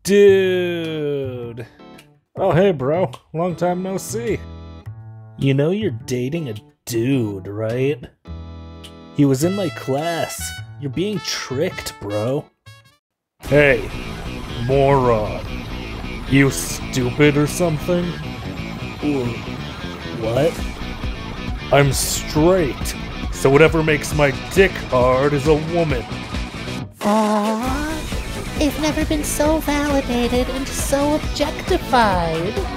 Dude! Oh, hey, bro. Long time no see. You know you're dating a dude, right? He was in my class. You're being tricked, bro. Hey, moron. You stupid or something? What? I'm straight, so whatever makes my dick hard is a woman. Aww, they've never been so validated and so objectified.